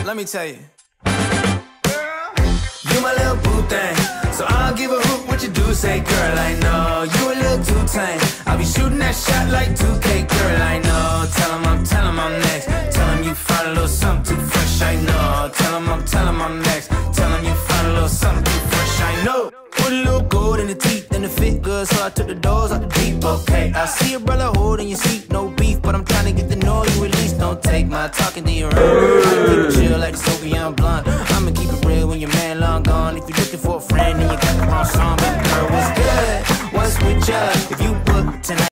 Let me tell you. You my little boo thing, so I don't give a hoot what you do. Say, girl, I know you a little too tame. I'll be shooting that shot like 2K, girl, I know. Tell him I'm next. Tell him you find a little something too fresh, I know. Tell him I'm next. Tell him you find a little something too fresh, I know. Put a little gold in the teeth and it fit good, so I took the doors out the deep, okay. I see a brother holding your seat, no beef, but I'm trying to get the noise you release. Don't take my talking to your own. I keep it chill like the Soviet blunt.